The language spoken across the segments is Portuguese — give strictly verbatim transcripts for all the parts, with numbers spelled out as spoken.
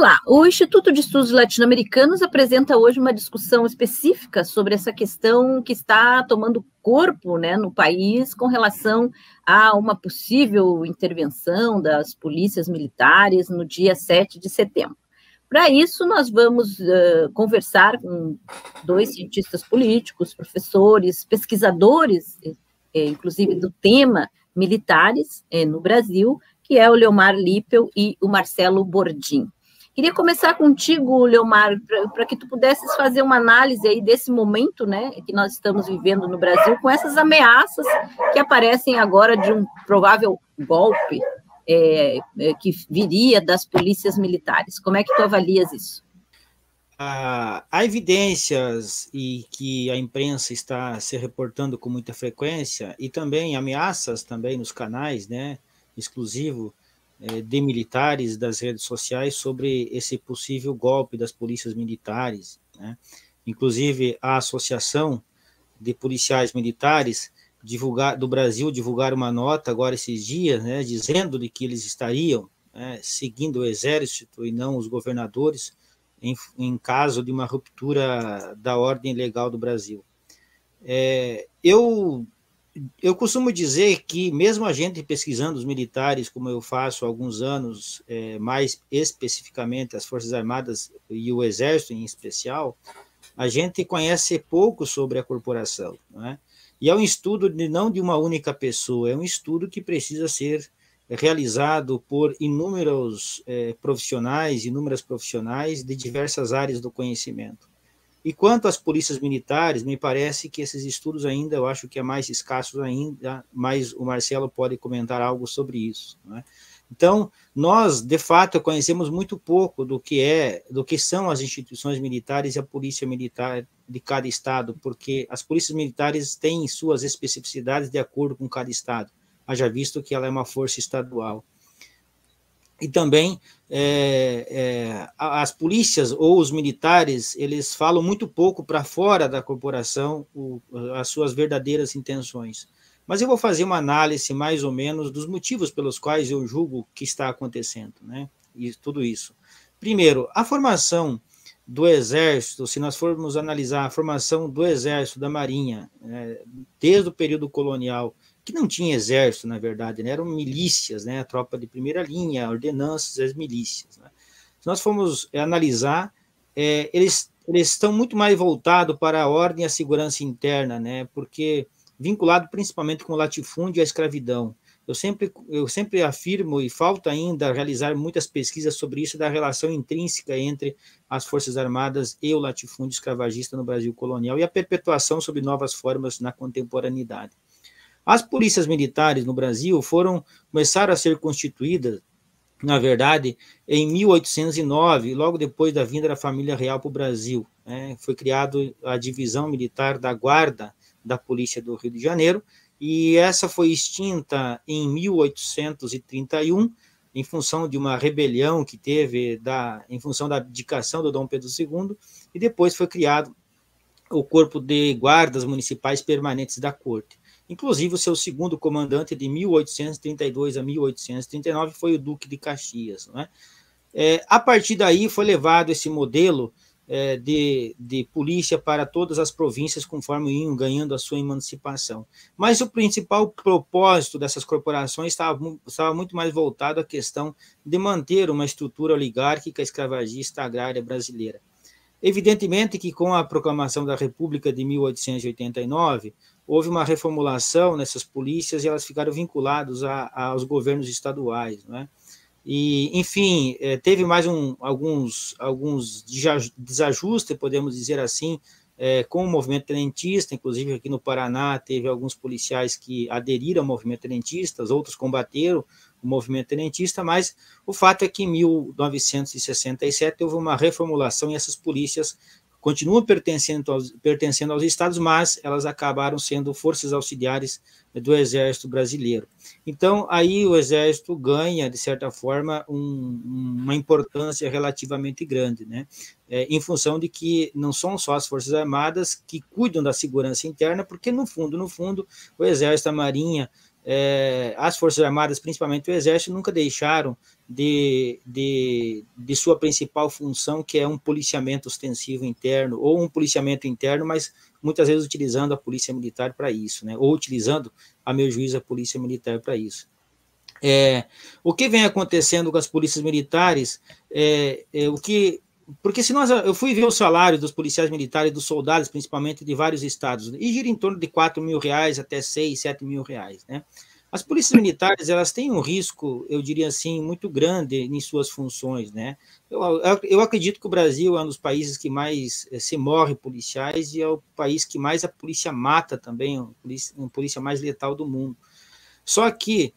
lá, o Instituto de Estudos Latino-Americanos apresenta hoje uma discussão específica sobre essa questão que está tomando corpo, né, no país com relação a uma possível intervenção das polícias militares no dia sete de setembro. Para isso, nós vamos uh, conversar com dois cientistas políticos, professores, pesquisadores, eh, inclusive do tema militares eh, no Brasil, que é o Leomar Lippel e o Marcelo Bordim. Queria começar contigo, Leomar, para que tu pudesses fazer uma análise aí desse momento, né, que nós estamos vivendo no Brasil, com essas ameaças que aparecem agora de um provável golpe é, é, que viria das polícias militares. Como é que tu avalias isso? Ah, há evidências e que a imprensa está se reportando com muita frequência e também ameaças também nos canais, né, exclusivo de militares das redes sociais sobre esse possível golpe das polícias militares, né? Inclusive a Associação de Policiais Militares divulgar, do Brasil divulgar uma nota agora esses dias, né, dizendo de que eles estariam, né, seguindo o exército e não os governadores em, em caso de uma ruptura da ordem legal do Brasil. É, eu Eu costumo dizer que, mesmo a gente pesquisando os militares, como eu faço há alguns anos, é, mais especificamente as Forças Armadas e o Exército em especial, a gente conhece pouco sobre a corporação, não é? E é um estudo de, não de uma única pessoa, é um estudo que precisa ser realizado por inúmeros é, profissionais, inúmeras profissionais de diversas áreas do conhecimento. E quanto às polícias militares, me parece que esses estudos ainda, eu acho que é mais escassos ainda, mas o Marcelo pode comentar algo sobre isso, né? Então, nós, de fato, conhecemos muito pouco do que é, do que são as instituições militares e a polícia militar de cada estado, porque as polícias militares têm suas especificidades de acordo com cada estado, haja visto que ela é uma força estadual. E também é, é, as polícias ou os militares, eles falam muito pouco para fora da corporação o, as suas verdadeiras intenções. Mas eu vou fazer uma análise mais ou menos dos motivos pelos quais eu julgo que está acontecendo, né? E tudo isso. Primeiro, a formação do Exército, se nós formos analisar a formação do Exército, da Marinha, né, desde o período colonial, que não tinha exército, na verdade, né? Eram milícias, né? A tropa de primeira linha, ordenanças, as milícias, né? Se nós formos analisar, é, eles, eles estão muito mais voltados para a ordem e a segurança interna, né? Porque vinculado principalmente com o latifúndio e a escravidão. Eu sempre, eu sempre afirmo, e falta ainda realizar muitas pesquisas sobre isso, da relação intrínseca entre as Forças Armadas e o latifúndio escravagista no Brasil colonial e a perpetuação sob novas formas na contemporaneidade. As polícias militares no Brasil foram começaram a ser constituídas, na verdade, em mil oitocentos e nove, logo depois da vinda da família real para o Brasil, né? Foi criada a divisão militar da Guarda da Polícia do Rio de Janeiro, e essa foi extinta em mil oitocentos e trinta e um, em função de uma rebelião que teve, da, em função da abdicação do Dom Pedro segundo, e depois foi criado o Corpo de Guardas Municipais Permanentes da Corte. Inclusive, o seu segundo comandante, de mil oitocentos e trinta e dois a mil oitocentos e trinta e nove, foi o Duque de Caxias, não é? É, a partir daí, foi levado esse modelo é, de, de polícia para todas as províncias, conforme iam ganhando a sua emancipação. Mas o principal propósito dessas corporações estava, estava muito mais voltado à questão de manter uma estrutura oligárquica, escravagista, agrária brasileira. Evidentemente que, com a proclamação da República de mil oitocentos e oitenta e nove, houve uma reformulação nessas polícias e elas ficaram vinculadas a, aos governos estaduais, né? E, enfim, teve mais um, alguns, alguns desajustes, podemos dizer assim, é, com o movimento tenentista, inclusive aqui no Paraná teve alguns policiais que aderiram ao movimento tenentista, outros combateram o movimento tenentista, mas o fato é que em mil novecentos e sessenta e sete houve uma reformulação e essas polícias continuam pertencendo aos, pertencendo aos estados, mas elas acabaram sendo forças auxiliares do Exército Brasileiro. Então, aí o Exército ganha, de certa forma, um, uma importância relativamente grande, né? É, em função de que não são só as Forças Armadas que cuidam da segurança interna, porque, no fundo, no fundo, o Exército, a Marinha, é, as Forças Armadas, principalmente o Exército, nunca deixaram de, de, de sua principal função, que é um policiamento ostensivo interno, ou um policiamento interno, mas muitas vezes utilizando a Polícia Militar para isso, né? Ou utilizando, a meu juízo, a Polícia Militar para isso. É, o que vem acontecendo com as polícias militares, é, é o que... Porque se nós, eu fui ver o salário dos policiais militares, dos soldados, principalmente de vários estados, e gira em torno de quatro mil reais até seis, sete mil reais, né? As polícias militares, elas têm um risco, eu diria assim, muito grande em suas funções, né? Eu, eu acredito que o Brasil é um dos países que mais se morre policiais e é o país que mais a polícia mata também, um polícia, um polícia mais letal do mundo. Só que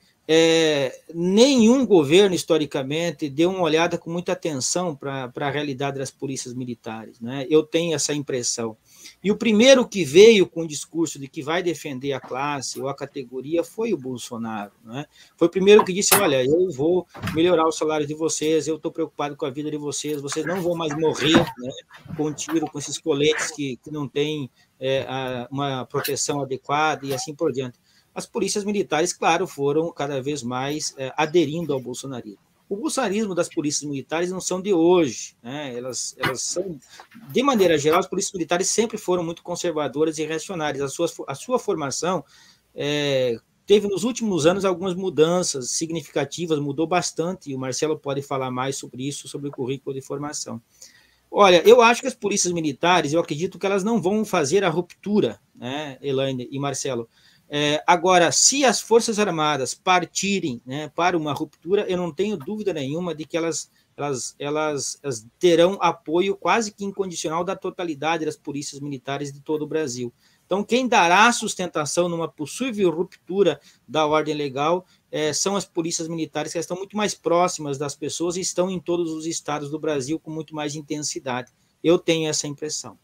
É, nenhum governo, historicamente, deu uma olhada com muita atenção para a realidade das polícias militares, né? Eu tenho essa impressão. E o primeiro que veio com o discurso de que vai defender a classe ou a categoria foi o Bolsonaro, né? Foi o primeiro que disse, olha, eu vou melhorar o salário de vocês, eu estou preocupado com a vida de vocês, vocês não vão mais morrer, né, com tiro, com esses coletes que, que não têm é, a, uma proteção adequada e assim por diante. As polícias militares, claro, foram cada vez mais é, aderindo ao bolsonarismo. O bolsonarismo das polícias militares não são de hoje, né? Elas, elas são, de maneira geral, as polícias militares sempre foram muito conservadoras e reacionárias. A sua, a sua formação é, teve, nos últimos anos, algumas mudanças significativas, mudou bastante, e o Marcelo pode falar mais sobre isso, sobre o currículo de formação. Olha, eu acho que as polícias militares, eu acredito que elas não vão fazer a ruptura, né, Elaine e Marcelo. É, agora, se as Forças Armadas partirem, né, para uma ruptura, eu não tenho dúvida nenhuma de que elas, elas, elas, elas terão apoio quase que incondicional da totalidade das polícias militares de todo o Brasil. Então, quem dará sustentação numa possível ruptura da ordem legal é, são as polícias militares, que estão muito mais próximas das pessoas e estão em todos os estados do Brasil com muito mais intensidade. Eu tenho essa impressão.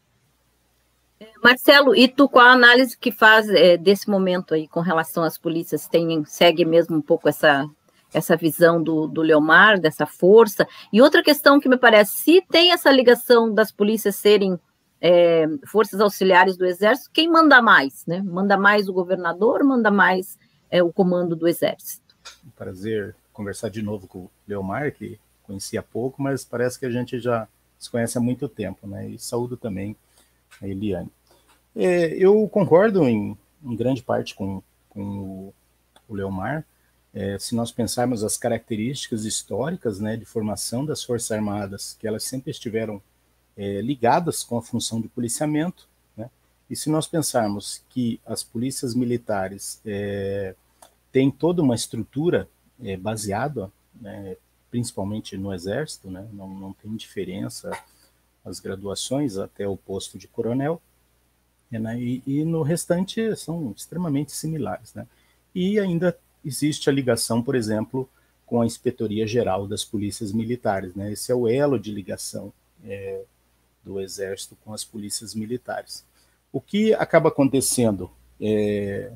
Marcelo, e tu, qual a análise que faz é, desse momento aí com relação às polícias? Tem, segue mesmo um pouco essa, essa visão do, do Leomar, dessa força? E outra questão que me parece, se tem essa ligação das polícias serem é, forças auxiliares do Exército, quem manda mais, né? Manda mais o governador, manda mais é, o comando do Exército? Um prazer conversar de novo com o Leomar, que conhecia pouco, mas parece que a gente já se conhece há muito tempo, né? E saúdo também a Eliane. É, eu concordo em, em grande parte com, com o, o Leomar. É, se nós pensarmos as características históricas, né, de formação das Forças Armadas, que elas sempre estiveram é, ligadas com a função de policiamento, né, e se nós pensarmos que as polícias militares é, têm toda uma estrutura é, baseada, né, principalmente no Exército, né, não, não tem diferença as graduações até o posto de coronel, né, e, e no restante são extremamente similares, né, e ainda existe a ligação, por exemplo, com a Inspetoria Geral das Polícias Militares, né, esse é o elo de ligação é, do Exército com as polícias militares. O que acaba acontecendo é,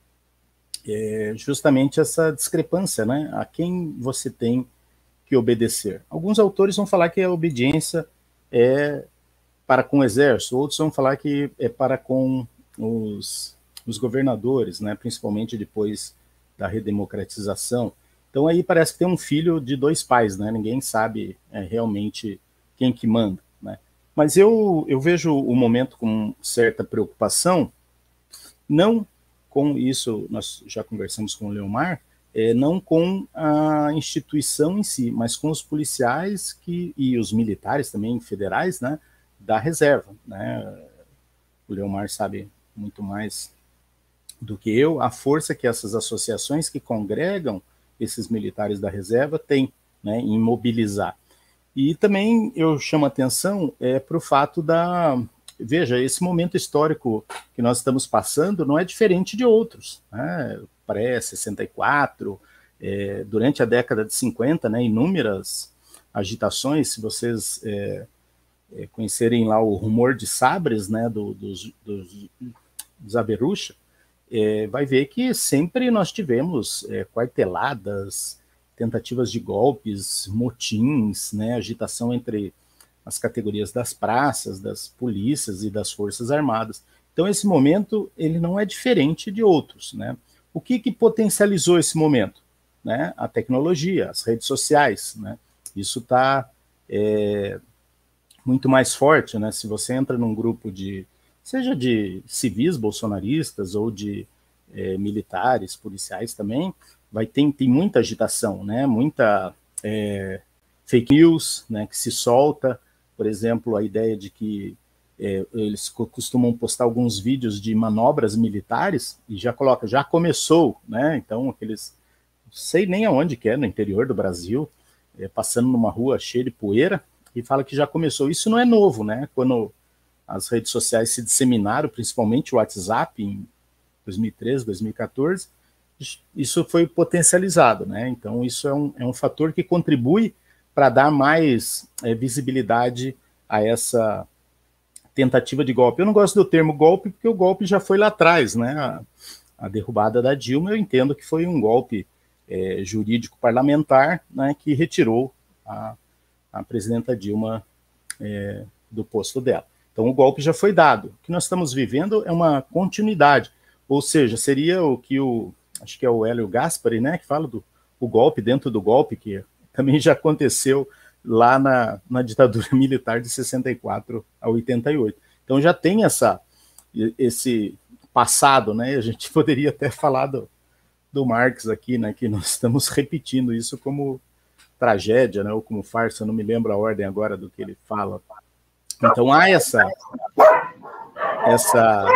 é justamente essa discrepância, né, a quem você tem que obedecer. Alguns autores vão falar que a obediência é para com o Exército, outros vão falar que é para com os, os governadores, né, principalmente depois da redemocratização. Então aí parece que tem um filho de dois pais, né, ninguém sabe é, realmente quem que manda, né. Mas eu, eu vejo o momento com certa preocupação, não com isso, nós já conversamos com o Leomar, é, não com a instituição em si, mas com os policiais que, e os militares também federais, né, da reserva, né? O Leomar sabe muito mais do que eu, a força que essas associações que congregam esses militares da reserva têm, né, em mobilizar. E também eu chamo a atenção é, para o fato da... Veja, esse momento histórico que nós estamos passando não é diferente de outros, né? Pré-sessenta e quatro, é, durante a década de cinquenta, né, inúmeras agitações, se vocês é, é, conhecerem lá o Rumor de Sabres, né, do, dos, dos, dos Averrucha, é, vai ver que sempre nós tivemos é, quarteladas, tentativas de golpes, motins, né, agitação entre as categorias das praças, das polícias e das forças armadas. Então esse momento ele não é diferente de outros, né? O que, que potencializou esse momento? Né? A tecnologia, as redes sociais, né? Isso está é, muito mais forte, né? Se você entra num grupo de, seja de civis bolsonaristas ou de é, militares, policiais também, vai ter tem muita agitação, né? Muita é, fake news, né? Que se solta, por exemplo, a ideia de que é, eles costumam postar alguns vídeos de manobras militares e já coloca, já começou, né? Então aqueles, não sei nem aonde que é, no interior do Brasil, é, passando numa rua cheia de poeira, e fala que já começou. Isso não é novo, né? Quando as redes sociais se disseminaram, principalmente o WhatsApp, em dois mil e treze, dois mil e quatorze, isso foi potencializado, né? Então isso é um, é um fator que contribui para dar mais é, visibilidade a essa tentativa de golpe. Eu não gosto do termo golpe, porque o golpe já foi lá atrás, né? A, a derrubada da Dilma, eu entendo que foi um golpe é, jurídico parlamentar, né, que retirou a, a presidenta Dilma é, do posto dela. Então o golpe já foi dado. O que nós estamos vivendo é uma continuidade, ou seja, seria o que o, acho que é o Hélio Gaspari, né, que fala do o golpe dentro do golpe, que também já aconteceu lá na, na ditadura militar de sessenta e quatro a oitenta e oito. Então já tem essa, esse passado, né? A gente poderia até falar do, do Marx aqui, né? Que nós estamos repetindo isso como tragédia, né? Ou como farsa, eu não me lembro a ordem agora do que ele fala. Então há essa, essa,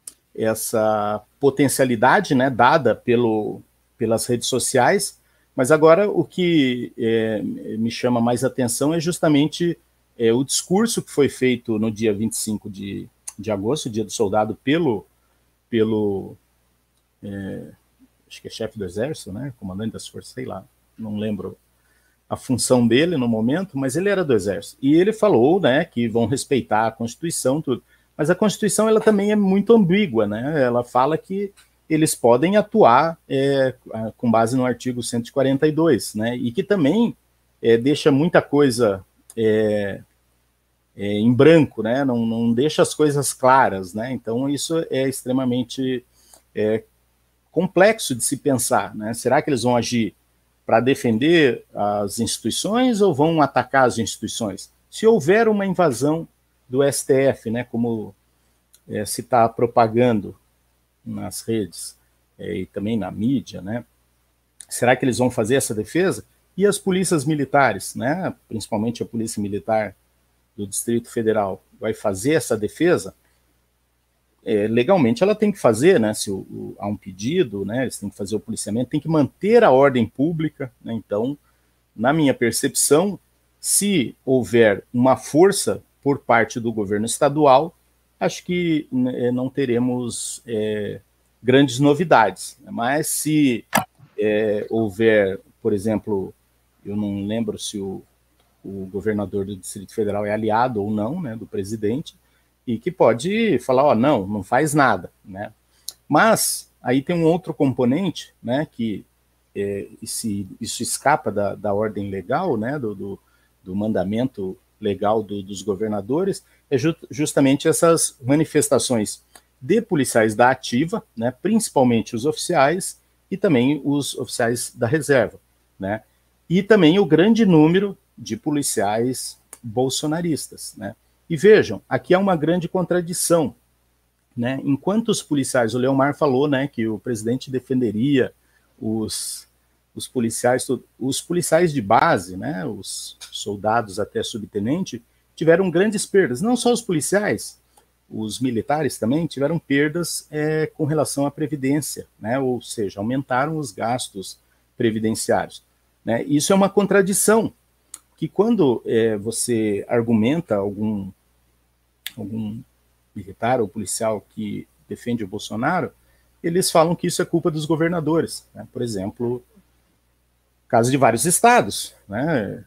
essa potencialidade, né? Dada pelo, pelas redes sociais. Mas agora o que é, me chama mais atenção é justamente é, o discurso que foi feito no dia vinte e cinco de, de agosto, dia do soldado, pelo, pelo é, acho que é chefe do exército, né, comandante das forças, sei lá, não lembro a função dele no momento, mas ele era do exército. E ele falou, né, que vão respeitar a Constituição, tudo. Mas a Constituição ela também é muito ambígua, né? Ela fala que eles podem atuar é, com base no artigo cento e quarenta e dois, né? E que também é, deixa muita coisa é, é, em branco, né? Não, não deixa as coisas claras, né? Então isso é extremamente é, complexo de se pensar, né? Será que eles vão agir para defender as instituições ou vão atacar as instituições? Se houver uma invasão do S T F, né? Como é, se está propagando nas redes é, e também na mídia, né? Será que eles vão fazer essa defesa? E as polícias militares, né? Principalmente a Polícia Militar do Distrito Federal, vai fazer essa defesa? É, legalmente ela tem que fazer, né? Se o, o, há um pedido, né? Eles têm que fazer o policiamento, tem que manter a ordem pública, né? Então, na minha percepção, se houver uma força por parte do governo estadual, acho que né, não teremos é, grandes novidades. Mas se é, houver, por exemplo, eu não lembro se o, o governador do Distrito Federal é aliado ou não, né, do presidente, e que pode falar, ó, não, não faz nada, né? Mas aí tem um outro componente, né, que é, se isso escapa da, da ordem legal, né, do, do, do mandamento legal do, dos governadores, é ju justamente essas manifestações de policiais da ativa, né, principalmente os oficiais e também os oficiais da reserva, né, e também o grande número de policiais bolsonaristas, né. E vejam, aqui há uma grande contradição, né, enquanto os policiais, o Leomar falou, né, que o presidente defenderia os os policiais, os policiais de base, né, os soldados até subtenente, tiveram grandes perdas. Não só os policiais, os militares também tiveram perdas é, com relação à previdência, né, ou seja, aumentaram os gastos previdenciários, né. Isso é uma contradição, que quando é, você argumenta algum, algum militar ou policial que defende o Bolsonaro, eles falam que isso é culpa dos governadores, né. Por exemplo, caso de vários estados, né,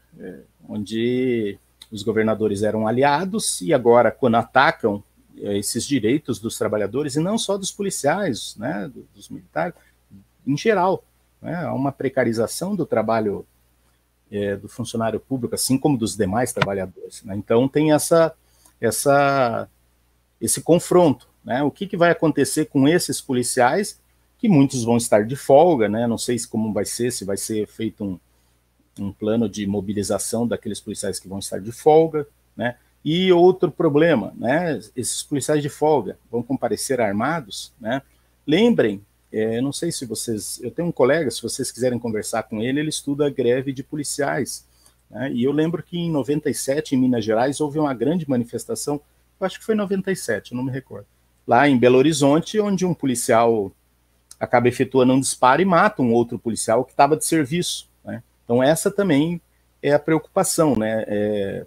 onde os governadores eram aliados e agora, quando atacam esses direitos dos trabalhadores, e não só dos policiais, né, dos militares, em geral, né, há uma precarização do trabalho é, do funcionário público, assim como dos demais trabalhadores, né. Então tem essa, essa, esse confronto, né. O que, que vai acontecer com esses policiais que muitos vão estar de folga, né? Não sei se como vai ser, se vai ser feito um, um plano de mobilização daqueles policiais que vão estar de folga, né? E outro problema, né? Esses policiais de folga vão comparecer armados, né? Lembrem, é, não sei se vocês... Eu tenho um colega, se vocês quiserem conversar com ele, ele estuda greve de policiais, né? E eu lembro que em noventa e sete, em Minas Gerais, houve uma grande manifestação, eu acho que foi em noventa e sete, eu não me recordo, lá em Belo Horizonte, onde um policial acaba efetuando um disparo e mata um outro policial que estava de serviço, né? Então essa também é a preocupação, né? É,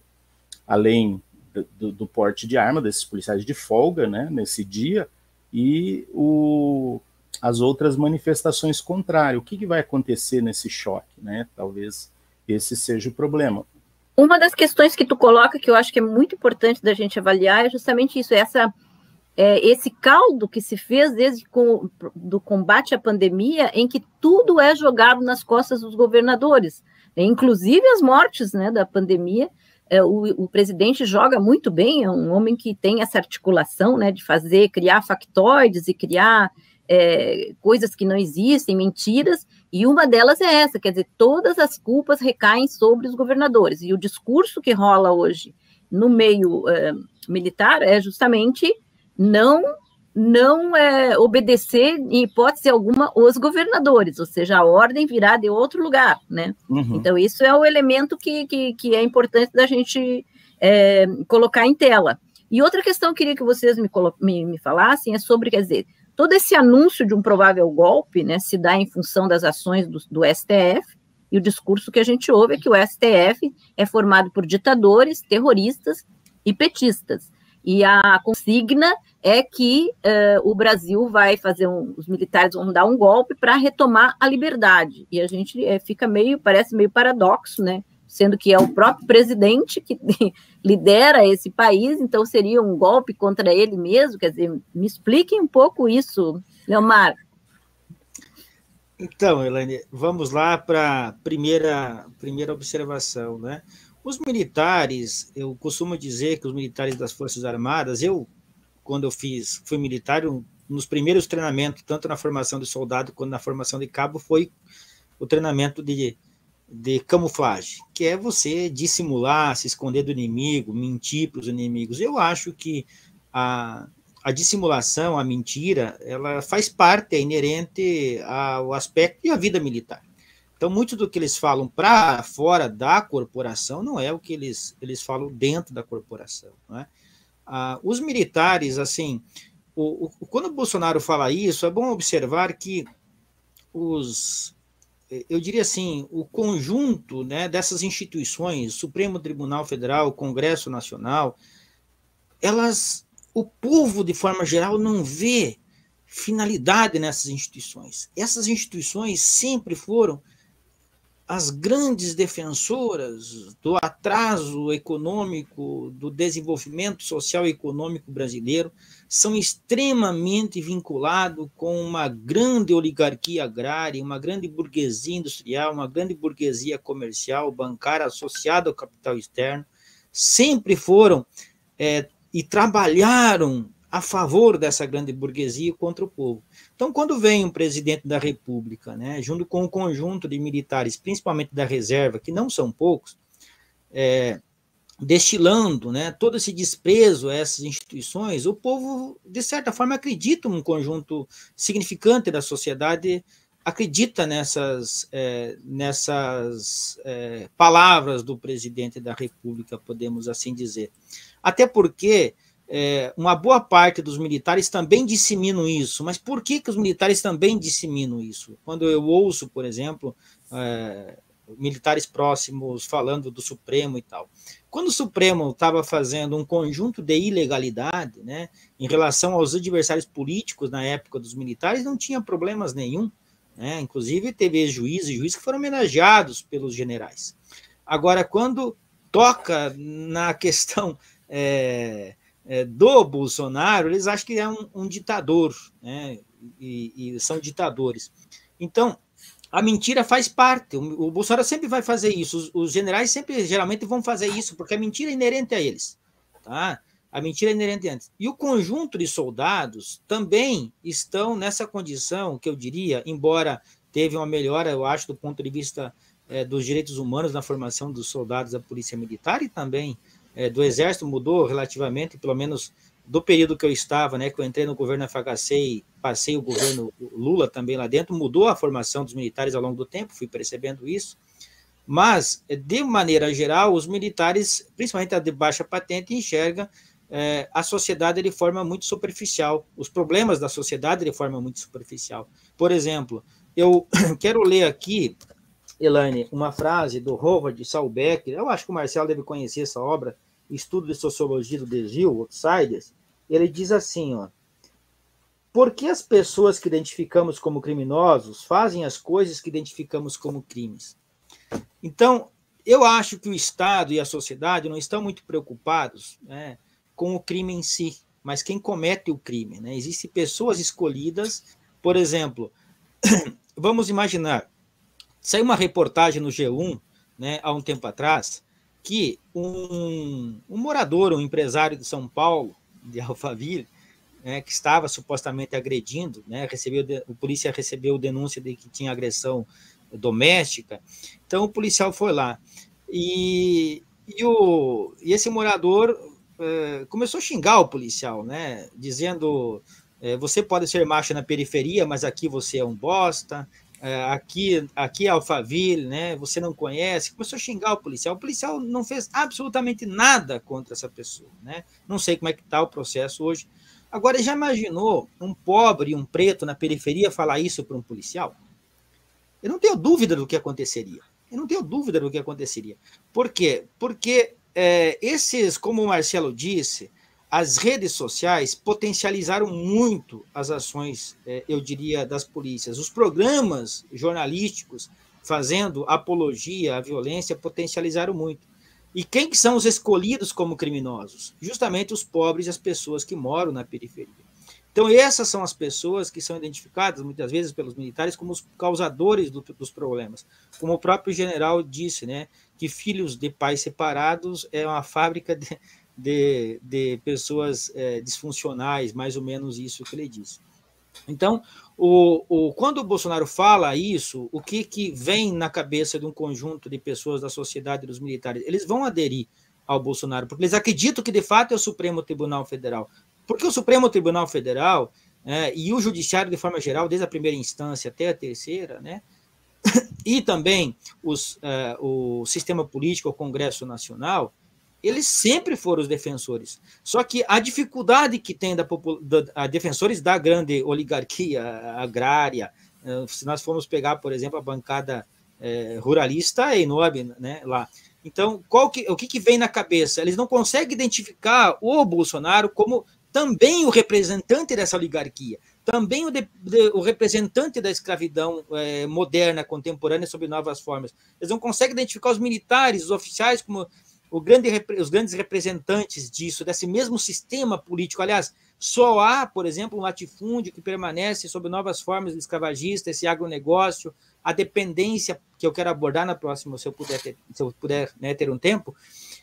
além do, do porte de arma desses policiais de folga, né, nesse dia, e o, as outras manifestações contrárias. O que, que vai acontecer nesse choque, né? Talvez esse seja o problema. Uma das questões que tu coloca, que eu acho que é muito importante da gente avaliar, é justamente isso, essa... É, esse caldo que se fez desde com, do combate à pandemia, em que tudo é jogado nas costas dos governadores, inclusive as mortes, né, da pandemia. É, o, o presidente joga muito bem, é um homem que tem essa articulação, né, de fazer, criar factoides e criar é, coisas que não existem, mentiras, e uma delas é essa, quer dizer, todas as culpas recaem sobre os governadores, e o discurso que rola hoje no meio é, militar é justamente não, não é, obedecer, em hipótese alguma, os governadores, ou seja, a ordem virá de outro lugar, né? Uhum. Então, isso é o elemento que, que, que é importante da gente é, colocar em tela. E outra questão que eu queria que vocês me, me, me falassem é sobre, quer dizer, todo esse anúncio de um provável golpe, né, se dá em função das ações do, do S T F, e o discurso que a gente ouve é que o S T F é formado por ditadores, terroristas e petistas. E a consigna é que uh, o Brasil vai fazer, um, os militares vão dar um golpe para retomar a liberdade. E a gente é, fica meio, parece meio paradoxo, né? Sendo que é o próprio presidente que lidera esse país, então seria um golpe contra ele mesmo. Quer dizer, me expliquem um pouco isso, Leomar. Então, Elaine, vamos lá para a primeira, primeira observação, né? Os militares, eu costumo dizer que os militares das Forças Armadas, eu, quando eu fiz, fui militar, um, nos primeiros treinamentos, tanto na formação de soldado quanto na formação de cabo, foi o treinamento de, de camuflagem, que é você dissimular, se esconder do inimigo, mentir para os inimigos. Eu acho que a, a dissimulação, a mentira, ela faz parte, é inerente ao aspecto e à vida militar. Então, muito do que eles falam para fora da corporação não é o que eles, eles falam dentro da corporação, não é? Ah, os militares, assim, o, o, quando o Bolsonaro fala isso, é bom observar que os, eu diria assim, o conjunto, né, dessas instituições, Supremo Tribunal Federal, Congresso Nacional, elas, o povo, de forma geral, não vê finalidade nessas instituições. Essas instituições sempre foram as grandes defensoras do atraso econômico, do desenvolvimento social e econômico brasileiro, são extremamente vinculados com uma grande oligarquia agrária, uma grande burguesia industrial, uma grande burguesia comercial, bancária, associada ao capital externo, sempre foram é, e trabalharam a favor dessa grande burguesia contra o povo. Então, quando vem um presidente da República, né, junto com um conjunto de militares, principalmente da reserva, que não são poucos, é, destilando, né, todo esse desprezo a essas instituições, o povo, de certa forma, acredita num conjunto significante da sociedade, acredita nessas, é, nessas é, palavras do presidente da República, podemos assim dizer. Até porque É, uma boa parte dos militares também disseminam isso. Mas por que, que os militares também disseminam isso? Quando eu ouço, por exemplo, é, militares próximos falando do Supremo e tal. Quando o Supremo estava fazendo um conjunto de ilegalidade, né, em relação aos adversários políticos na época dos militares, não tinha problemas nenhum, né? Inclusive teve juízes e juízes que foram homenageados pelos generais. Agora, quando toca na questão é, do Bolsonaro, eles acham que é um, um ditador, né? E, e são ditadores. Então, a mentira faz parte. O, o Bolsonaro sempre vai fazer isso. Os, os generais sempre, geralmente, vão fazer isso, porque a mentira é inerente a eles. Tá? A mentira é inerente antes. E o conjunto de soldados também estão nessa condição, que eu diria, embora teve uma melhora, eu acho, do ponto de vista é, dos direitos humanos na formação dos soldados da Polícia Militar e também é, do Exército, mudou relativamente, pelo menos do período que eu estava, né, que eu entrei no governo F H C e passei o governo Lula também lá dentro, mudou a formação dos militares ao longo do tempo, fui percebendo isso. Mas, de maneira geral, os militares, principalmente a de baixa patente, enxergam é, a sociedade de forma muito superficial, os problemas da sociedade de forma muito superficial. Por exemplo, eu quero ler aqui, Elaine, uma frase do Howard Salbeck, eu acho que o Marcelo deve conhecer essa obra, Estudo de Sociologia do Desvio, Outsiders. Ele diz assim, ó, por que as pessoas que identificamos como criminosos fazem as coisas que identificamos como crimes? Então, eu acho que o Estado e a sociedade não estão muito preocupados, né, com o crime em si, mas quem comete o crime, né? Existem pessoas escolhidas, por exemplo, vamos imaginar, saiu uma reportagem no G um, né, há um tempo atrás, que um, um morador, um empresário de São Paulo, de Alphaville, né, que estava supostamente agredindo, né, recebeu, a polícia recebeu denúncia de que tinha agressão doméstica, então o policial foi lá, e, e, o, e esse morador é, começou a xingar o policial, né, dizendo, é, você pode ser macho na periferia, mas aqui você é um bosta, é, aqui, aqui é Alphaville, né, você não conhece, começou a xingar o policial, o policial não fez absolutamente nada contra essa pessoa, né, não sei como é que está o processo hoje. Agora, já imaginou um pobre, um preto na periferia falar isso para um policial? Eu não tenho dúvida do que aconteceria. Eu não tenho dúvida do que aconteceria. Por quê? Porque é, esses, como o Marcelo disse, as redes sociais potencializaram muito as ações, é, eu diria, das polícias. Os programas jornalísticos fazendo apologia à violência potencializaram muito. E quem que são os escolhidos como criminosos? Justamente os pobres e as pessoas que moram na periferia. Então, essas são as pessoas que são identificadas, muitas vezes, pelos militares como os causadores do, dos problemas. Como o próprio general disse, né, que filhos de pais separados é uma fábrica de, de, de pessoas é, disfuncionais, mais ou menos isso que ele disse. Então, o, o, quando o Bolsonaro fala isso, o que, que vem na cabeça de um conjunto de pessoas da sociedade e dos militares? Eles vão aderir ao Bolsonaro, porque eles acreditam que, de fato, é o Supremo Tribunal Federal. Porque o Supremo Tribunal Federal é, e o Judiciário, de forma geral, desde a primeira instância até a terceira, né, e também os, uh, o sistema político, o Congresso Nacional, eles sempre foram os defensores. Só que a dificuldade que tem da, da a defensores da grande oligarquia agrária, uh, se nós formos pegar, por exemplo, a bancada uh, ruralista, é enorme, né, lá. Então, qual que, o que, que vem na cabeça? Eles não conseguem identificar o Bolsonaro como também o representante dessa oligarquia, também o, de, de, o representante da escravidão é, moderna, contemporânea, sob novas formas. Eles não conseguem identificar os militares, os oficiais, como o grande, os grandes representantes disso, desse mesmo sistema político. Aliás, só há, por exemplo, um latifúndio que permanece sob novas formas de escravagista, esse agronegócio, a dependência, que eu quero abordar na próxima, se eu puder ter, se eu puder, né, ter um tempo,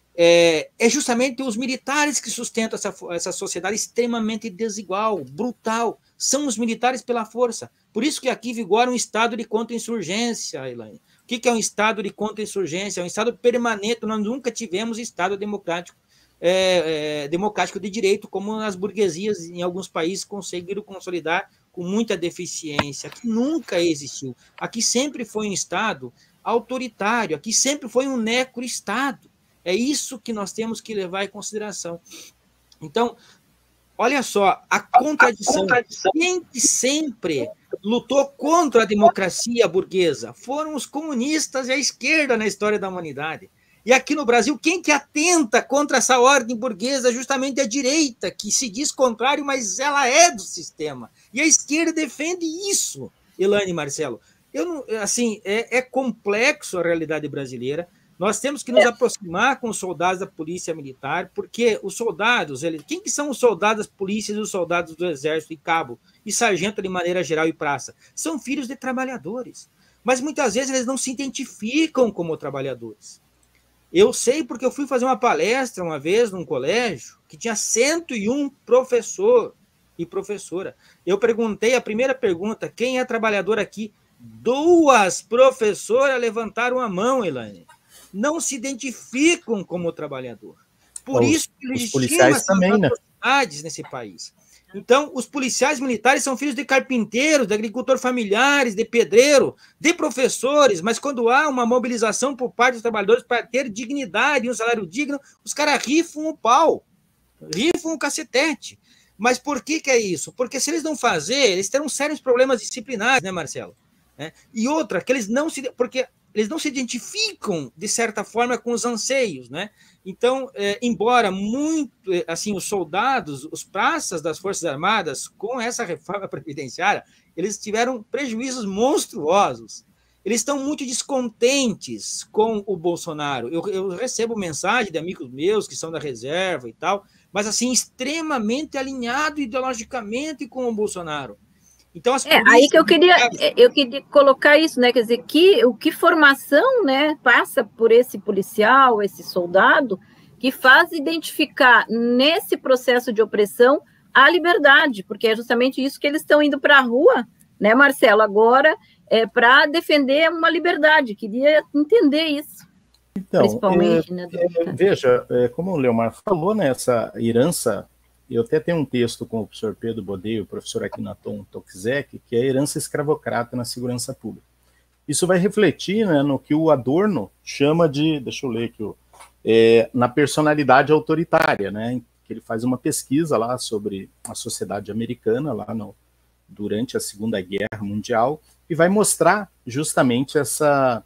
É, é justamente os militares que sustentam essa, essa sociedade extremamente desigual, brutal. São os militares pela força. Por isso que aqui vigora um estado de contra-insurgência, Elaine. O que é um estado de contra-insurgência? É um estado permanente. Nós nunca tivemos estado democrático, é, é, democrático de direito, como as burguesias em alguns países conseguiram consolidar com muita deficiência. Aqui nunca existiu. Aqui sempre foi um estado autoritário. Aqui sempre foi um necro-estado. É isso que nós temos que levar em consideração. Então, olha só, a contradição. Quem sempre lutou contra a democracia burguesa foram os comunistas e a esquerda na história da humanidade. E aqui no Brasil, quem que atenta contra essa ordem burguesa é justamente a direita, que se diz contrário, mas ela é do sistema. E a esquerda defende isso, Elaine e Marcelo. Eu não, assim, é, é complexo a realidade brasileira. Nós temos que nos aproximar com os soldados da polícia militar, porque os soldados, eles, quem que são os soldados das polícias e os soldados do exército e cabo e sargento de maneira geral e praça? São filhos de trabalhadores, mas muitas vezes eles não se identificam como trabalhadores. Eu sei porque eu fui fazer uma palestra uma vez num colégio que tinha cento e um professor e professora. Eu perguntei a primeira pergunta, quem é trabalhador aqui? Duas professoras levantaram a mão, Elaine. Não se identificam como trabalhador. Por os, isso que os existiam policiais essas também, né? atrocidades nesse país. Então, os policiais militares são filhos de carpinteiros, de agricultores familiares, de pedreiro, de professores, mas quando há uma mobilização por parte dos trabalhadores para ter dignidade e um salário digno, os caras rifam o pau, rifam o cacetete. Mas por que que é isso? Porque se eles não fazerem, eles terão sérios problemas disciplinares, né, Marcelo? É. E outra, que eles não se... Porque eles não se identificam, de certa forma, com os anseios, né? Então, é, embora muito, assim, os soldados, os praças das Forças Armadas, com essa reforma previdenciária, eles tiveram prejuízos monstruosos. Eles estão muito descontentes com o Bolsonaro. Eu, eu recebo mensagem de amigos meus que são da reserva e tal, mas, assim, extremamente alinhado ideologicamente com o Bolsonaro. Então, as é, aí que eu queria, eu queria colocar isso, né? Quer dizer, que, o que formação, né, passa por esse policial, esse soldado, que faz identificar nesse processo de opressão a liberdade, porque é justamente isso que eles estão indo para a rua, né, Marcelo, agora, é, para defender uma liberdade. Queria entender isso. Então, principalmente, é, né, do... é, veja, é, como o Leomar falou, né, essa herança. Eu até tenho um texto com o professor Pedro Bodei, o professor Akhenaton Tokzek, que é a herança escravocrata na segurança pública. Isso vai refletir, né, no que o Adorno chama de, deixa eu ler aqui, é, na personalidade autoritária, né, que ele faz uma pesquisa lá sobre a sociedade americana, lá no, durante a Segunda Guerra Mundial, e vai mostrar justamente essa,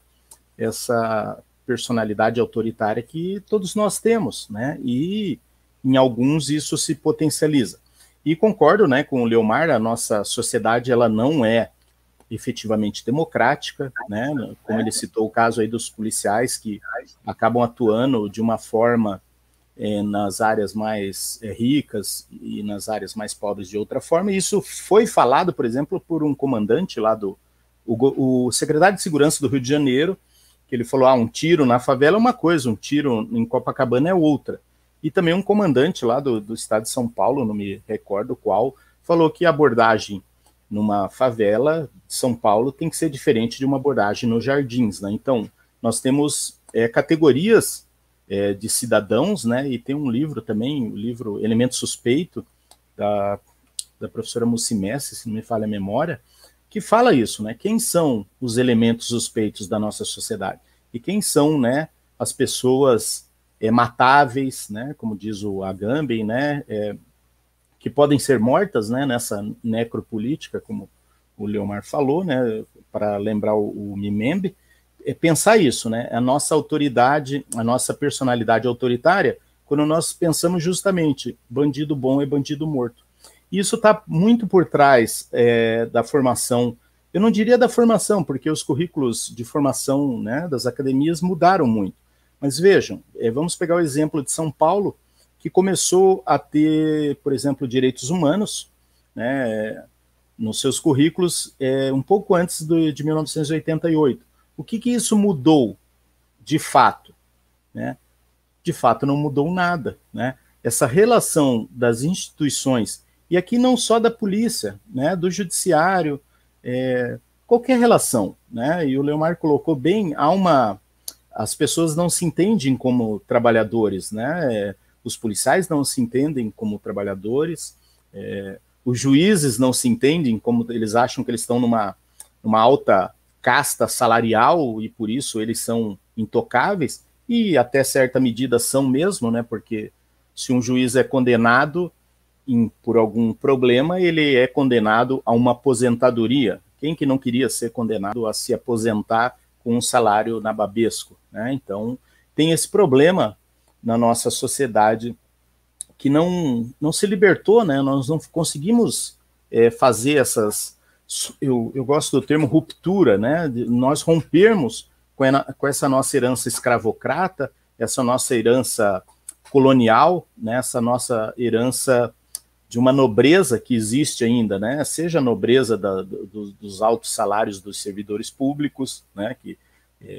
essa personalidade autoritária que todos nós temos, né, e em alguns isso se potencializa. E concordo, né, com o Leomar, a nossa sociedade ela não é efetivamente democrática, né, como ele citou o caso aí dos policiais que acabam atuando de uma forma é, nas áreas mais é, ricas e nas áreas mais pobres de outra forma, e isso foi falado, por exemplo, por um comandante lá do, o, o secretário de Segurança do Rio de Janeiro, que ele falou, ah, um tiro na favela é uma coisa, um tiro em Copacabana é outra. E também um comandante lá do, do estado de São Paulo, não me recordo qual, falou que a abordagem numa favela de São Paulo tem que ser diferente de uma abordagem nos jardins, né? Então, nós temos é, categorias é, de cidadãos, né? E tem um livro também, o livro Elemento Suspeito, da, da professora Mussimessi, se não me falha a memória, que fala isso, né? Quem são os elementos suspeitos da nossa sociedade? E quem são, né, as pessoas... É, matáveis, né, como diz o Agamben, né, é, que podem ser mortas, né, nessa necropolítica, como o Leomar falou, né, para lembrar o, o Mimembe, é pensar isso, né, a nossa autoridade, a nossa personalidade autoritária, quando nós pensamos justamente, bandido bom é bandido morto. E isso está muito por trás é, da formação, eu não diria da formação, porque os currículos de formação, né, das academias mudaram muito. Mas vejam, vamos pegar o exemplo de São Paulo, que começou a ter, por exemplo, direitos humanos, né, nos seus currículos é, um pouco antes do, de mil novecentos e oitenta e oito. O que, que isso mudou de fato? Né? De fato não mudou nada. Né? Essa relação das instituições, e aqui não só da polícia, né, do judiciário, é, qualquer relação. Né? E o Leomar colocou bem, há uma... As pessoas não se entendem como trabalhadores, né? Os policiais não se entendem como trabalhadores, é, os juízes não se entendem como, eles acham que eles estão numa, numa alta casta salarial e por isso eles são intocáveis, e até certa medida são mesmo, né? Porque se um juiz é condenado em, por algum problema, ele é condenado a uma aposentadoria. Quem que não queria ser condenado a se aposentar com um salário nababesco, né? Então, tem esse problema na nossa sociedade que não, não se libertou, né? Nós não conseguimos é, fazer essas... Eu, eu gosto do termo ruptura, né? De nós rompermos com, a, com essa nossa herança escravocrata, essa nossa herança colonial, né? Essa nossa herança de uma nobreza que existe ainda, né? Seja a nobreza da, do, dos altos salários dos servidores públicos, né? Que é,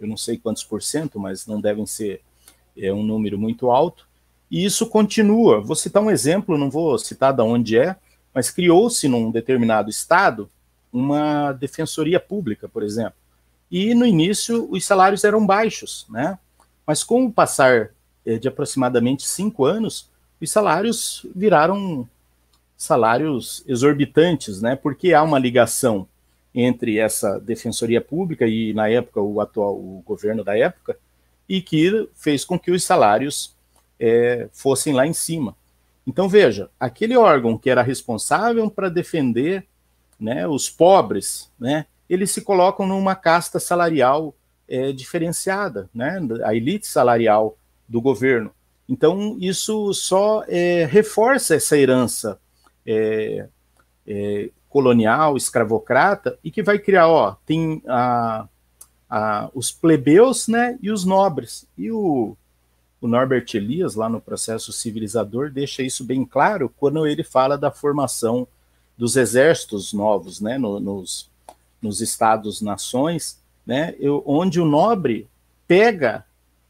eu não sei quantos por cento, mas não devem ser é, um número muito alto, e isso continua. Vou citar um exemplo, não vou citar de onde é, mas criou-se num determinado estado uma defensoria pública, por exemplo, e no início os salários eram baixos, né? Mas com o passar é, de aproximadamente cinco anos, os salários viraram salários exorbitantes, né? Porque há uma ligação entre essa defensoria pública e, na época, o atual o governo da época, e que fez com que os salários é, fossem lá em cima. Então, veja, aquele órgão que era responsável para defender, né, os pobres, né, eles se colocam numa casta salarial é, diferenciada, né, a elite salarial do governo. Então, isso só é, reforça essa herança é, é, colonial, escravocrata, e que vai criar, ó, tem a, a, os plebeus, né, e os nobres. E o, o Norbert Elias, lá no Processo Civilizador, deixa isso bem claro quando ele fala da formação dos exércitos novos, né, no, nos, nos estados-nações, né, eu, onde o nobre pega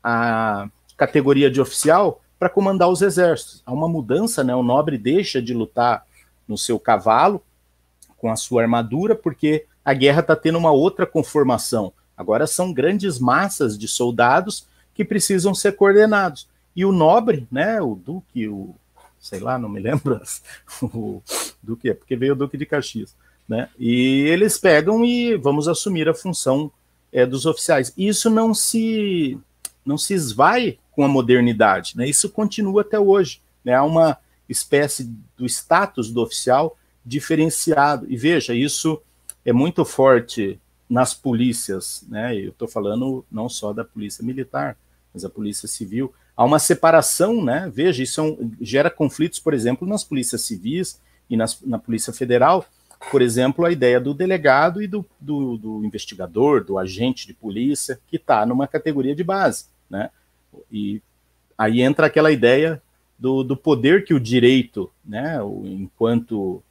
a categoria de oficial para comandar os exércitos. Há uma mudança, né, o nobre deixa de lutar no seu cavalo, com a sua armadura, porque a guerra está tendo uma outra conformação. Agora são grandes massas de soldados que precisam ser coordenados. E o nobre, né, o duque, o, sei lá, não me lembro, o duque, é porque veio o duque de Caxias, né, e eles pegam e vamos assumir a função é, dos oficiais. Isso não se, não se esvai com a modernidade, né, isso continua até hoje, né, há uma espécie do status do oficial diferenciado. E veja, isso é muito forte nas polícias, né? Eu estou falando não só da polícia militar, mas a polícia civil. Há uma separação, né? Veja, isso é um, gera conflitos, por exemplo, nas polícias civis e nas, na Polícia Federal. Por exemplo, a ideia do delegado e do, do, do investigador, do agente de polícia, que está numa categoria de base, né? E aí entra aquela ideia do, do poder que o direito, né, o, enquanto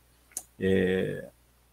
É,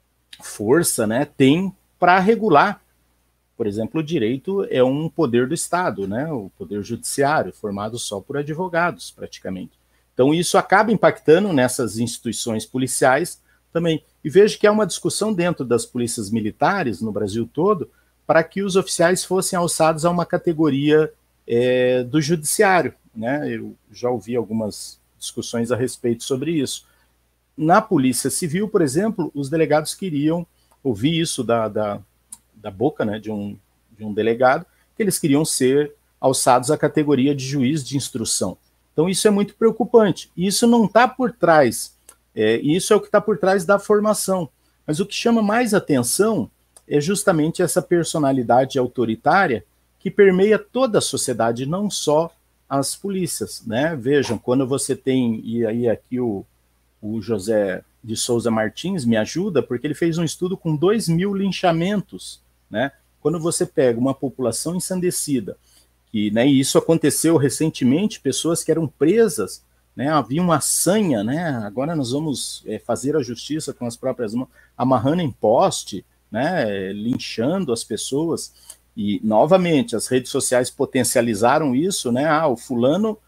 força, né, tem para regular. Por exemplo, o direito é um poder do Estado, né, o poder judiciário, formado só por advogados, praticamente. Então, isso acaba impactando nessas instituições policiais também. E vejo que há uma discussão dentro das polícias militares, no Brasil todo, para que os oficiais fossem alçados a uma categoria é, do judiciário, né. Eu já ouvi algumas discussões a respeito sobre isso. Na Polícia Civil, por exemplo, os delegados queriam, ouvir isso da, da, da boca, né, de, um, de um delegado, que eles queriam ser alçados à categoria de juiz de instrução. Então isso é muito preocupante. Isso não está por trás, é, isso é o que está por trás da formação. Mas o que chama mais atenção é justamente essa personalidade autoritária que permeia toda a sociedade, não só as polícias, né? Vejam, quando você tem, e aí aqui o O José de Souza Martins me ajuda, porque ele fez um estudo com dois mil linchamentos, né? Quando você pega uma população ensandecida, que, né, e isso aconteceu recentemente, pessoas que eram presas, né, havia uma sanha, né, agora nós vamos é, fazer a justiça com as próprias mãos, amarrando em poste, né, linchando as pessoas, e, novamente, as redes sociais potencializaram isso, né, ah, o fulano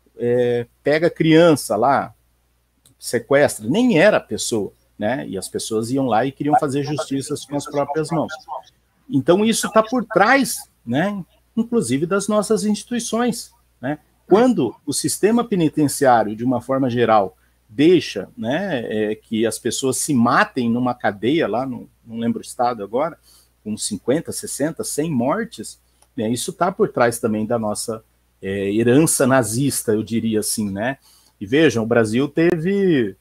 é, pega criança lá, sequestra, nem era a pessoa, né? E as pessoas iam lá e queriam fazer justiça com as próprias mãos. Então isso está por trás, né? Inclusive das nossas instituições, né? Quando o sistema penitenciário, de uma forma geral, deixa, né, é, que as pessoas se matem numa cadeia lá, no, não lembro o estado agora, com cinquenta, sessenta, cem mortes, né? Isso está por trás também da nossa é, herança nazista, eu diria assim, né? E vejam, o Brasil teve,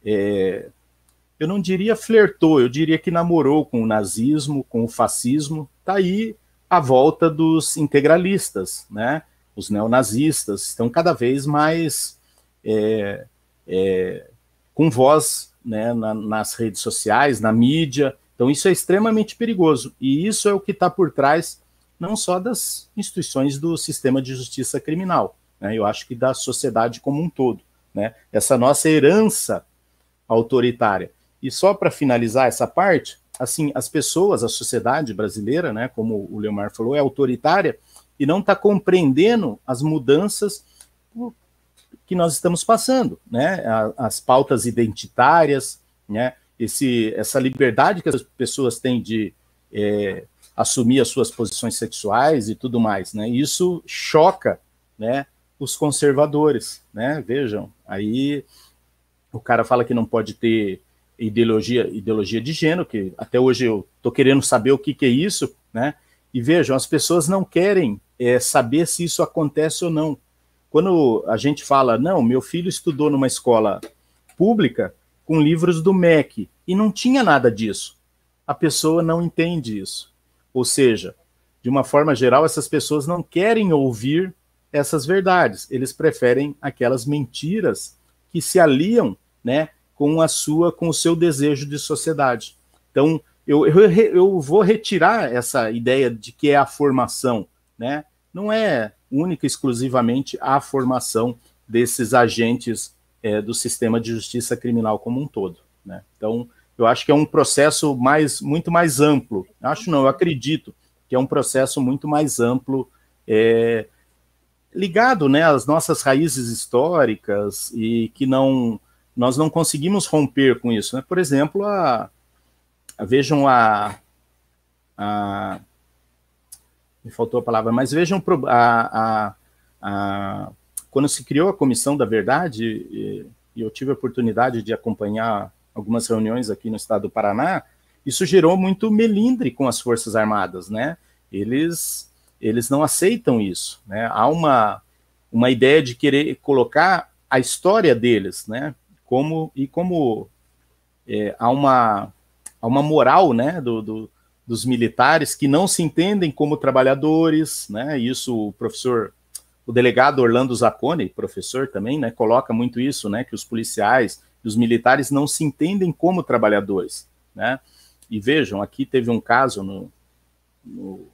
é, eu não diria flertou, eu diria que namorou com o nazismo, com o fascismo. Está aí a volta dos integralistas, né? Os neonazistas estão cada vez mais é, é, com voz, né, na, nas redes sociais, na mídia. Então isso é extremamente perigoso. E isso é o que está por trás não só das instituições do sistema de justiça criminal, né? Eu acho que da sociedade como um todo. Né, essa nossa herança autoritária. E só para finalizar essa parte, assim, as pessoas, a sociedade brasileira, né, como o Leomar falou, é autoritária e não está compreendendo as mudanças que nós estamos passando, né, as pautas identitárias, né, esse, essa liberdade que as pessoas têm de é, assumir as suas posições sexuais e tudo mais, né, isso choca, né, os conservadores, né, vejam, aí o cara fala que não pode ter ideologia, ideologia de gênero, que até hoje eu estou querendo saber o que, que é isso, né? E vejam, as pessoas não querem é, saber se isso acontece ou não. Quando a gente fala, não, meu filho estudou numa escola pública com livros do M E C, e não tinha nada disso. A pessoa não entende isso. Ou seja, de uma forma geral, essas pessoas não querem ouvir essas verdades. Eles preferem aquelas mentiras que se aliam, né, com a sua, com o seu desejo de sociedade. Então, eu, eu, eu vou retirar essa ideia de que é a formação, né? Não é única e exclusivamente a formação desses agentes é, do sistema de justiça criminal como um todo, né? Então, eu acho que é um processo mais, muito mais amplo. Acho não, eu acredito que é um processo muito mais amplo, é, ligado, né, às nossas raízes históricas e que não, nós não conseguimos romper com isso, né? Por exemplo, a, a, vejam a, a... me faltou a palavra, mas vejam a, a, a, quando se criou a Comissão da Verdade, e, e eu tive a oportunidade de acompanhar algumas reuniões aqui no estado do Paraná, isso gerou muito melindre com as Forças Armadas, né? Eles... eles não aceitam isso, né? Há uma, uma ideia de querer colocar a história deles, né? Como, e como é, há, uma, há uma moral, né, do, do, dos militares que não se entendem como trabalhadores, né? Isso o professor, o delegado Orlando Zacconi, professor também, né, coloca muito isso, né? Que os policiais e os militares não se entendem como trabalhadores, né? E vejam, aqui teve um caso no... no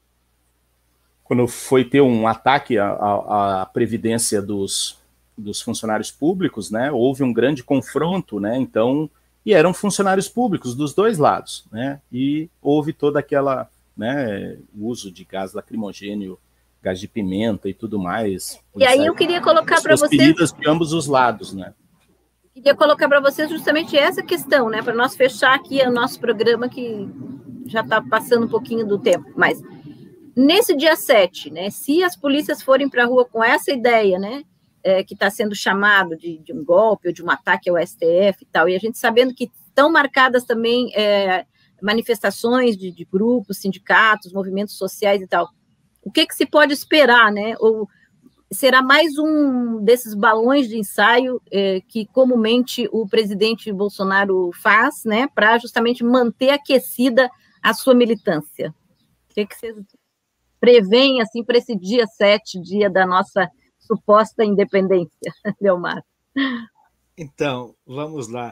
quando foi ter um ataque à, à, à previdência dos, dos funcionários públicos, né, houve um grande confronto, né, então, e eram funcionários públicos dos dois lados, né, e houve toda aquela, né, uso de gás lacrimogêneo, gás de pimenta e tudo mais. E aí eu queria colocar para vocês... feridas de ambos os lados, né. Queria colocar para vocês justamente essa questão, né, para nós fechar aqui o nosso programa, que já está passando um pouquinho do tempo, mas... Nesse dia sete, né, se as polícias forem para a rua com essa ideia, né, é, que está sendo chamado de, de um golpe ou de um ataque ao S T F e tal, e a gente sabendo que estão marcadas também é, manifestações de, de grupos, sindicatos, movimentos sociais e tal, o que, que se pode esperar, né? Ou será mais um desses balões de ensaio é, que comumente o presidente Bolsonaro faz, né, para justamente manter aquecida a sua militância? O que, que vocês prevêem, assim, para esse dia sete, dia da nossa suposta independência, Leomar? Então, vamos lá.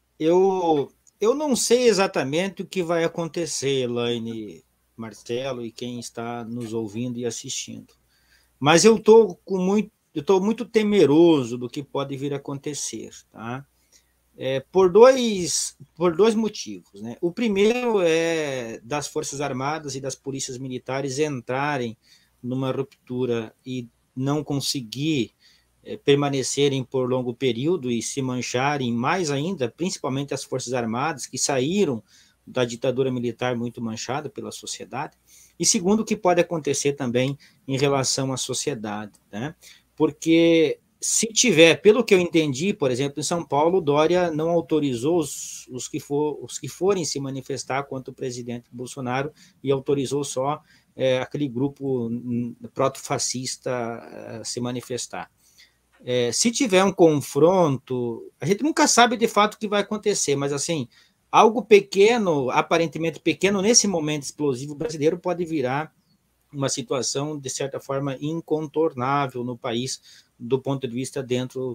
Eu, eu não sei exatamente o que vai acontecer, Elaine, Marcelo e quem está nos ouvindo e assistindo, mas eu estou muito, eu estou muito temeroso do que pode vir a acontecer, tá? É, por, dois, por dois motivos, né? O primeiro é das Forças Armadas e das polícias militares entrarem numa ruptura e não conseguir é, permanecerem por longo período e se mancharem mais ainda, principalmente as Forças Armadas, que saíram da ditadura militar muito manchada pela sociedade. E segundo, o que pode acontecer também em relação à sociedade, né? Porque... se tiver, pelo que eu entendi, por exemplo, em São Paulo, Dória não autorizou os, os, que, for, os que forem se manifestar contra o presidente Bolsonaro e autorizou só é, aquele grupo proto-fascista é, se manifestar. É, se tiver um confronto, a gente nunca sabe de fato o que vai acontecer, mas assim, algo pequeno, aparentemente pequeno, nesse momento explosivo brasileiro, pode virar uma situação, de certa forma, incontornável no país, do ponto de vista dentro,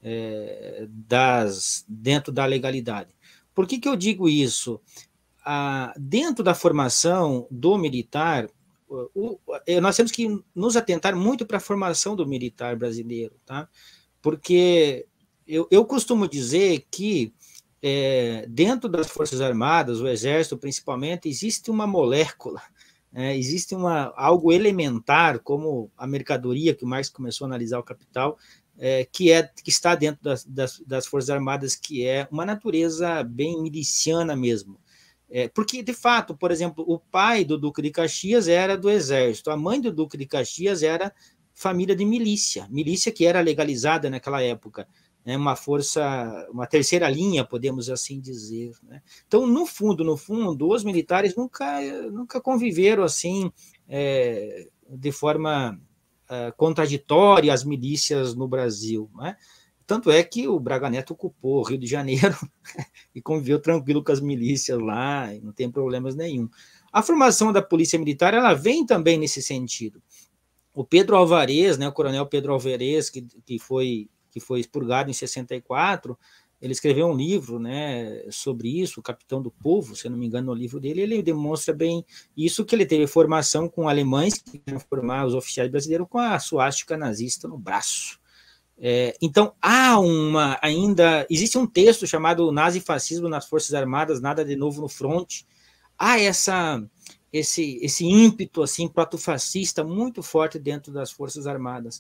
é, das, dentro da legalidade. Por que que eu digo isso? Ah, dentro da formação do militar, o, o, nós temos que nos atentar muito para a formação do militar brasileiro, tá? Porque eu, eu costumo dizer que é, dentro das Forças Armadas, o Exército principalmente, existe uma molécula, é, existe uma, algo elementar, como a mercadoria que o Marx começou a analisar o Capital, é, que, é, que está dentro das, das, das Forças Armadas, que é uma natureza bem miliciana mesmo. É, porque, de fato, por exemplo, o pai do Duque de Caxias era do Exército, a mãe do Duque de Caxias era família de milícia, milícia que era legalizada naquela época, né, uma força, uma terceira linha, podemos assim dizer, né? Então, no fundo, no fundo, os militares nunca, nunca conviveram assim, é, de forma é, contraditória às milícias no Brasil, né? Tanto é que o Braga Neto ocupou o Rio de Janeiro e conviveu tranquilo com as milícias lá, e não tem problemas nenhum. A formação da Polícia Militar, ela vem também nesse sentido. O Pedro Alvarez, né, o coronel Pedro Alvarez, que, que, foi, que foi expurgado em sessenta e quatro, ele escreveu um livro, né, sobre isso, o Capitão do Povo, se eu não me engano, no livro dele, ele demonstra bem isso, que ele teve formação com alemães que queriam formar os oficiais brasileiros com a suástica nazista no braço. É, então, há uma, ainda, existe um texto chamado Nazifascismo nas Forças Armadas, nada de novo no fronte. Há essa... Esse, esse ímpeto assim, proto-fascista muito forte dentro das Forças Armadas.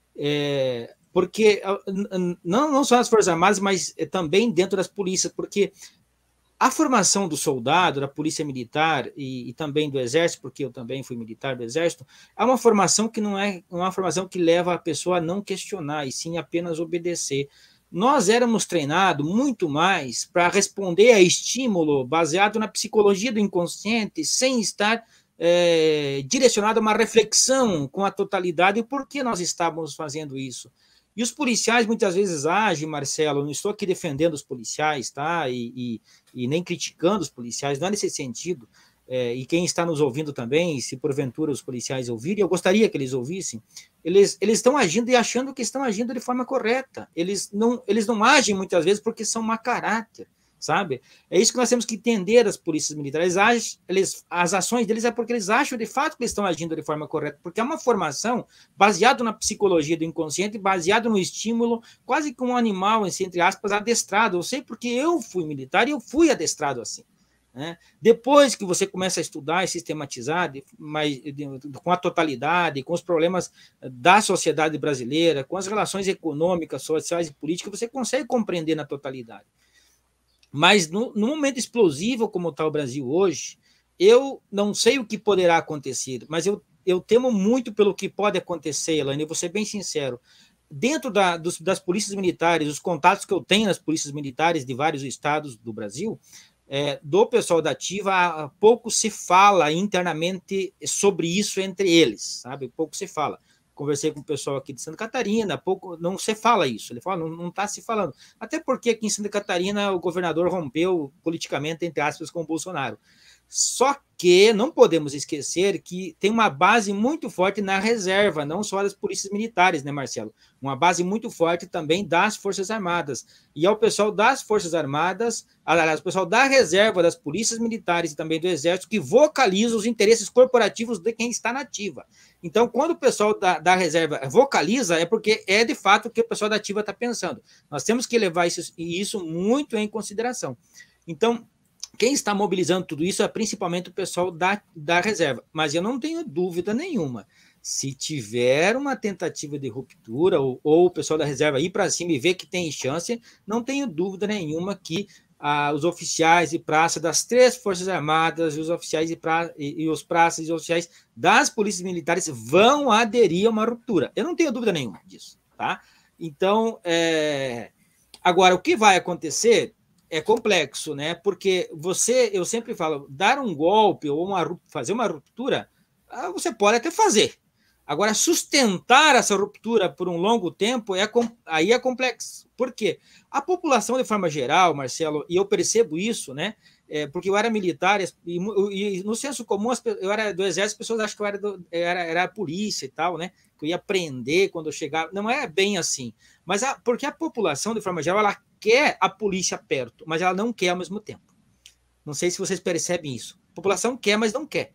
É, porque, não, não só nas Forças Armadas, mas também dentro das polícias, porque a formação do soldado, da polícia militar e, e também do Exército, porque eu também fui militar do Exército, é uma formação que não é uma formação que leva a pessoa a não questionar, e sim apenas obedecer. Nós éramos treinados muito mais para responder a estímulo baseado na psicologia do inconsciente, sem estar é, direcionado a uma reflexão com a totalidade e por que nós estávamos fazendo isso. E os policiais muitas vezes agem, Marcelo, não estou aqui defendendo os policiais, tá? E, e, e nem criticando os policiais, não é nesse sentido. É, e quem está nos ouvindo também, se porventura os policiais ouvirem, eu gostaria que eles ouvissem, eles, eles estão agindo e achando que estão agindo de forma correta. Eles não, eles não agem muitas vezes porque são má caráter, sabe? É isso que nós temos que entender das polícias militares. Eles, eles, as ações deles é porque eles acham de fato que eles estão agindo de forma correta, porque é uma formação baseada na psicologia do inconsciente, baseada no estímulo, quase que um animal, entre aspas, adestrado. Eu sei porque eu fui militar e eu fui adestrado assim. Né? Depois que você começa a estudar e sistematizar de, mais, de, com a totalidade, com os problemas da sociedade brasileira, com as relações econômicas, sociais e políticas, você consegue compreender na totalidade. Mas no, no momento explosivo como está o Brasil hoje, eu não sei o que poderá acontecer, mas eu, eu temo muito pelo que pode acontecer, Elaine, eu vou ser bem sincero. Dentro da, dos, das polícias militares, os contatos que eu tenho nas polícias militares de vários estados do Brasil, É, do pessoal da ativa, pouco se fala internamente sobre isso entre eles, sabe? Pouco se fala. Conversei com o pessoal aqui de Santa Catarina, pouco, não se fala isso. Ele fala, não está se falando. Até porque aqui em Santa Catarina o governador rompeu politicamente, entre aspas, com o Bolsonaro. Só que não podemos esquecer que tem uma base muito forte na reserva, não só das polícias militares, né, Marcelo? Uma base muito forte também das Forças Armadas. E ao pessoal das Forças Armadas, aliás, o pessoal da reserva, das polícias militares e também do Exército, que vocaliza os interesses corporativos de quem está na ativa. Então, quando o pessoal da, da reserva vocaliza, é porque é de fato o que o pessoal da ativa está pensando. Nós temos que levar isso, isso muito em consideração. Então, quem está mobilizando tudo isso é principalmente o pessoal da, da reserva. Mas eu não tenho dúvida nenhuma. Se tiver uma tentativa de ruptura, ou, ou o pessoal da reserva ir para cima e ver que tem chance, não tenho dúvida nenhuma que ah, os oficiais de praça das três Forças Armadas e os oficiais de pra, e, e os praças e os oficiais das polícias militares vão aderir a uma ruptura. Eu não tenho dúvida nenhuma disso. Tá? Então, é... agora, o que vai acontecer é complexo, né? Porque você, eu sempre falo, dar um golpe ou uma, fazer uma ruptura, você pode até fazer. Agora, sustentar essa ruptura por um longo tempo, é, aí é complexo. Por quê? A população, de forma geral, Marcelo, e eu percebo isso, né? É, porque eu era militar, e, e no senso comum, eu era do Exército, as pessoas acham que eu era, do, era, era a polícia e tal, né? Que eu ia prender quando eu chegava. Não é bem assim. Mas a, porque a população, de forma geral, ela quer a polícia perto, mas ela não quer ao mesmo tempo. Não sei se vocês percebem isso. A população quer, mas não quer.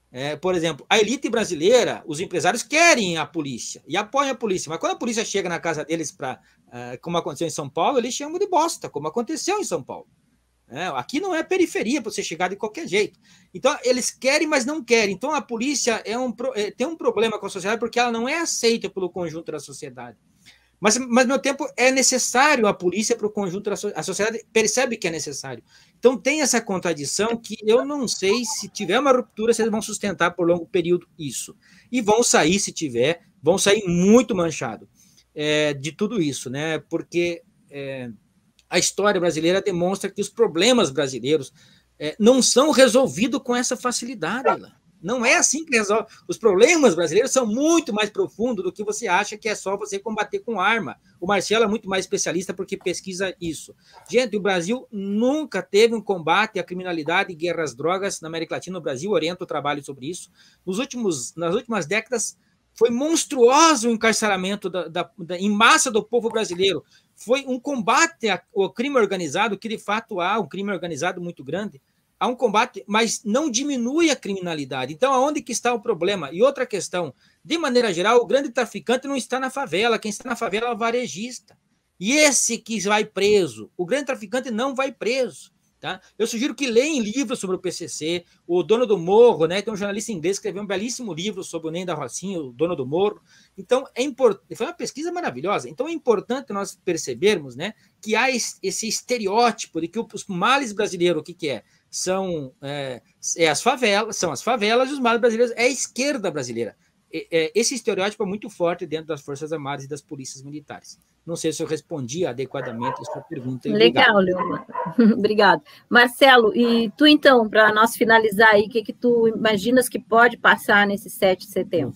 É, por exemplo, a elite brasileira, os empresários querem a polícia e apoiam a polícia, mas quando a polícia chega na casa deles, pra, uh, como aconteceu em São Paulo, eles chamam de bosta, como aconteceu em São Paulo. É, aqui não é periferia para você chegar de qualquer jeito. Então, eles querem, mas não querem. Então, a polícia é um, é, tem um problema com a sociedade porque ela não é aceita pelo conjunto da sociedade. Mas, mas, ao mesmo tempo, é necessário a polícia para o conjunto da sociedade. A sociedade percebe que é necessário. Então, tem essa contradição que eu não sei se tiver uma ruptura, se eles vão sustentar por longo período isso. E vão sair, se tiver, vão sair muito manchado é, de tudo isso, né? Porque é, a história brasileira demonstra que os problemas brasileiros é, não são resolvidos com essa facilidade, Ela. Não é assim que resolve. Os problemas brasileiros são muito mais profundos do que você acha que é só você combater com arma. O Marcelo é muito mais especialista porque pesquisa isso. Gente, o Brasil nunca teve um combate à criminalidade e guerra às drogas na América Latina. O Brasil orienta o trabalho sobre isso. Nos últimos, nas últimas décadas, foi monstruoso o encarceramento da, da, da, em massa do povo brasileiro. Foi um combate ao crime organizado, que de fato há um crime organizado muito grande. Há um combate, mas não diminui a criminalidade. Então, aonde que está o problema? E outra questão, de maneira geral, o grande traficante não está na favela, quem está na favela é o varejista. E esse que vai preso, o grande traficante não vai preso. Tá? Eu sugiro que leiam livros sobre o P C C, o Dono do Morro, né? Tem um jornalista inglês que escreveu um belíssimo livro sobre o Ney da Rocinha, o Dono do Morro. Então, é importante, foi uma pesquisa maravilhosa. Então, é importante nós percebermos, né, que há esse estereótipo de que os males brasileiros, o que, que é? São é, é as favelas, são as favelas e os males brasileiros é a esquerda brasileira. Esse estereótipo é muito forte dentro das Forças Armadas e das polícias militares. Não sei se eu respondi adequadamente a sua pergunta. Legal, Leomar. Obrigado. Marcelo, e tu então, para nós finalizar aí, o que, que tu imaginas que pode passar nesse sete de setembro?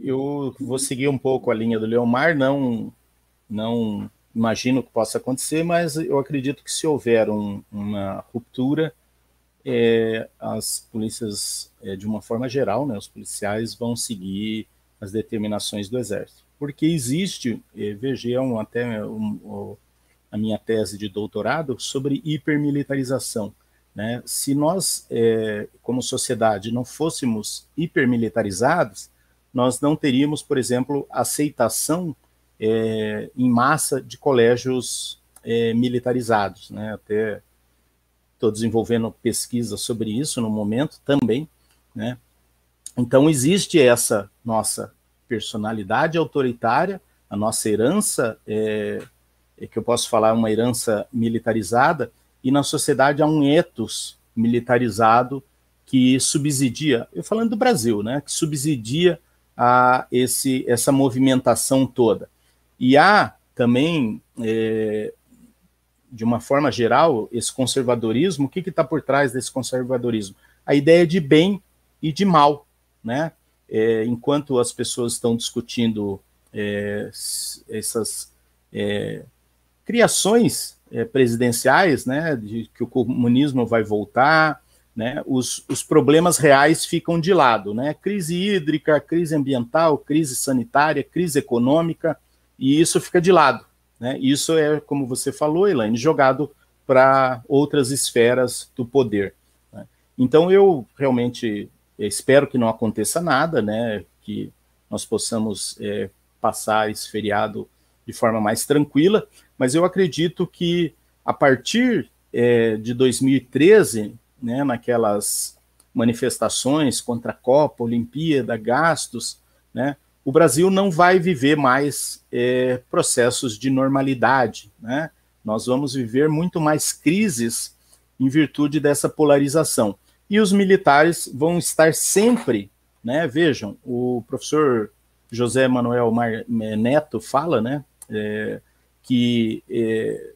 Eu vou seguir um pouco a linha do Leomar, não, não imagino que possa acontecer, mas eu acredito que se houver um, uma ruptura, É, as polícias, é, de uma forma geral, né, os policiais vão seguir as determinações do Exército. Porque existe, é, vejam até um, um, a minha tese de doutorado sobre hipermilitarização. Né? Se nós, é, como sociedade, não fôssemos hipermilitarizados, nós não teríamos, por exemplo, aceitação é, em massa de colégios é, militarizados, né? Até estou desenvolvendo pesquisa sobre isso no momento também, né? Então, existe essa nossa personalidade autoritária, a nossa herança, é, é que eu posso falar uma herança militarizada, e na sociedade há um ethos militarizado que subsidia, eu falando do Brasil, né? Que subsidia a esse, essa movimentação toda. E há também... É, de uma forma geral, esse conservadorismo, o que está por trás desse conservadorismo? A ideia de bem e de mal, né? É, enquanto as pessoas estão discutindo é, essas é, criações é, presidenciais, né, de que o comunismo vai voltar, né, os, os problemas reais ficam de lado, né? Crise hídrica, crise ambiental, crise sanitária, crise econômica, e isso fica de lado. Né? Isso é, como você falou, Elaine, jogado para outras esferas do poder. Né? Então, eu realmente espero que não aconteça nada, né? Que nós possamos é, passar esse feriado de forma mais tranquila, mas eu acredito que, a partir é, de dois mil e treze, né, naquelas manifestações contra a Copa, Olimpíada, gastos, né, o Brasil não vai viver mais é, processos de normalidade, né? Nós vamos viver muito mais crises em virtude dessa polarização. E os militares vão estar sempre, né? Vejam, o professor José Manuel Mar Neto fala, né, é, que é,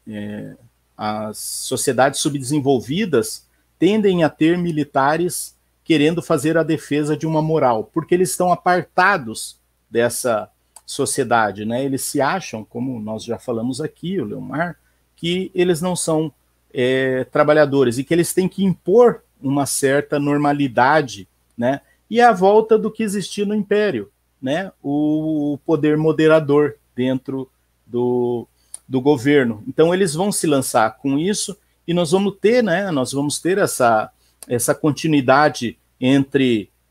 é, as sociedades subdesenvolvidas tendem a ter militares querendo fazer a defesa de uma moral, porque eles estão apartados dessa sociedade, né? Eles se acham, como nós já falamos aqui, o Leomar, que eles não são é, trabalhadores e que eles têm que impor uma certa normalidade, né? E é a volta do que existia no Império, né? O poder moderador dentro do, do governo. Então, eles vão se lançar com isso e nós vamos ter, né? Nós vamos ter essa... essa continuidade entre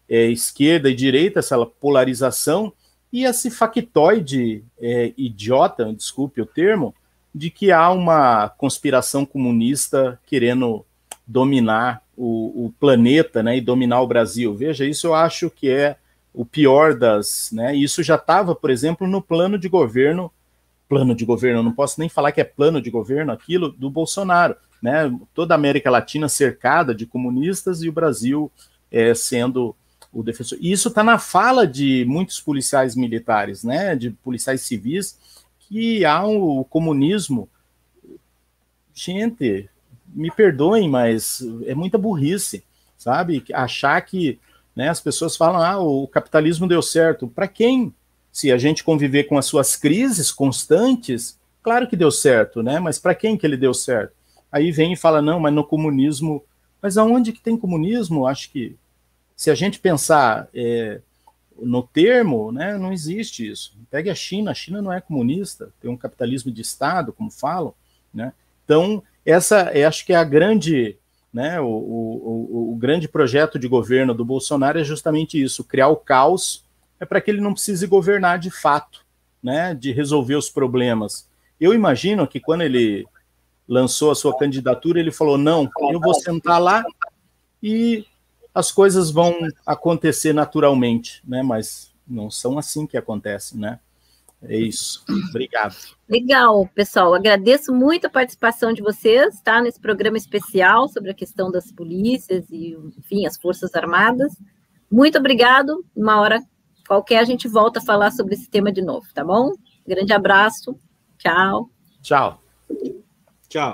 é, esquerda e direita, essa polarização, e esse factoide é, idiota, desculpe o termo, de que há uma conspiração comunista querendo dominar o, o planeta, né, e dominar o Brasil. Veja, isso eu acho que é o pior das... Né, isso já estava, por exemplo, no plano de governo, plano de governo, eu não posso nem falar que é plano de governo, aquilo do Bolsonaro, né, toda a América Latina cercada de comunistas e o Brasil é, sendo o defensor. E isso está na fala de muitos policiais militares, né, de policiais civis, que há um, o comunismo... Gente, me perdoem, mas é muita burrice, sabe? Achar que, né, as pessoas falam, ah, o capitalismo deu certo. Para quem? Se a gente conviver com as suas crises constantes, claro que deu certo, né? Mas para quem que ele deu certo? Aí vem e fala, não, mas no comunismo... Mas aonde que tem comunismo? Acho que, se a gente pensar é, no termo, né, não existe isso. Pegue a China, a China não é comunista, tem um capitalismo de Estado, como falam, né? Então, essa, eu acho que é a grande, né, o, o, o, o grande projeto de governo do Bolsonaro é justamente isso, criar o caos, é para que ele não precise governar de fato, né, de resolver os problemas. Eu imagino que quando ele lançou a sua candidatura, ele falou, não, eu vou sentar lá e as coisas vão acontecer naturalmente, né, mas não são assim que acontecem, né? É isso. Obrigado. Legal, pessoal. Agradeço muito a participação de vocês, tá? Nesse programa especial sobre a questão das polícias e, enfim, as Forças Armadas. Muito obrigado. Uma hora qualquer a gente volta a falar sobre esse tema de novo, tá bom? Grande abraço. Tchau. Tchau.